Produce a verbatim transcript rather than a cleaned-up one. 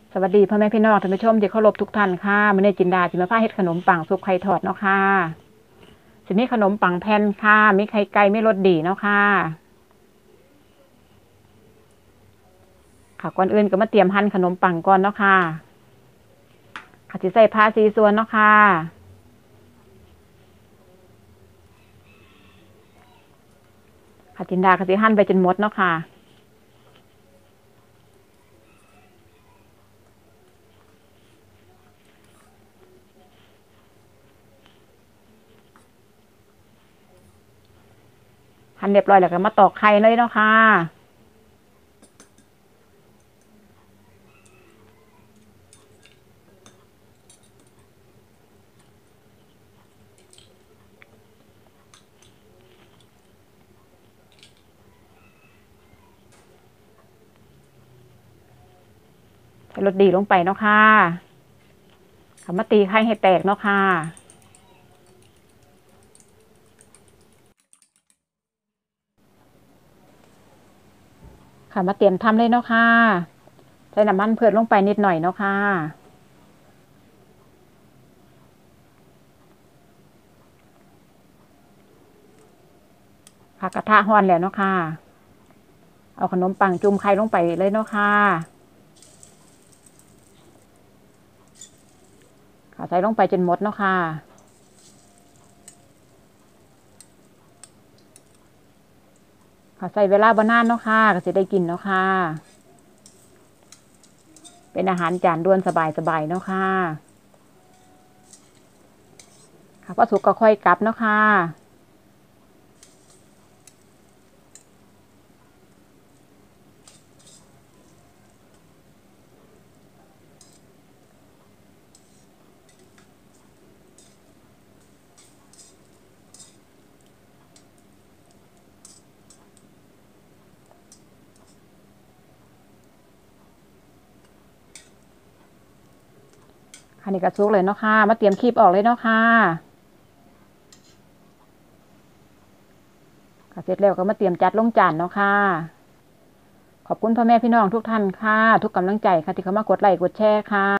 สวัสดีพ่อแม่พี่น้องท่านผู้ชมที่เคารพทุกท่านค่ะมื้อนี้จินดาจิมาพาเฮ็ดขนมปังซุปไข่ทอดเนาะค่ะสิมีขนมปังแผ่นค่ะมีไข่ไก่มีรสดีเนาะค่ะค่ะก่อนอื่นก็มาเตรียมหั่นขนมปังก่อนเนาะค่ะค่ะสิใส่ผ้าสีส่วนเนาะค่ะค่ะจินดาก็สิหั่นไปจนหมดเนาะค่ะหั่นเรียบร้อยแล้วก็มาตอกไข่เลยเนาะค่ะใส่รสดีลงไปเนาะค่ะค่ะมาตีไข่ให้แตกเนาะค่ะค่ะมาเตรียมทำเลยเนาะค่ะใส่น้ำมันพืชลงไปนิดหน่อยเนาะค่ะค่ะกระทะร้อนแล้วเนาะค่ะเอาขนมปังจุ่มไข่ลงไปเลยเนาะค่ะค่ะใส่ลงไปจนหมดเนาะค่ะค่ะใส่เวลาบ่นานเนาะค่ะก็สิได้กินเนาะค่ะเป็นอาหารจานด่วนสบายๆเนาะค่ะค่ะพอสุกก็ค่อยกลับเนาะค่ะค่ะนี่ก็สุกเลยเนาะค่ะมาเตรียมคีบออกเลยเนาะค่ะค่ะเสร็จแล้วก็มาเตรียมจัดลงจานเนาะค่ะขอบคุณพ่อแม่พี่น้องทุกท่านค่ะทุกกำลังใจค่ะที่เข้ามากดไลค์กดแชร์ค่ะ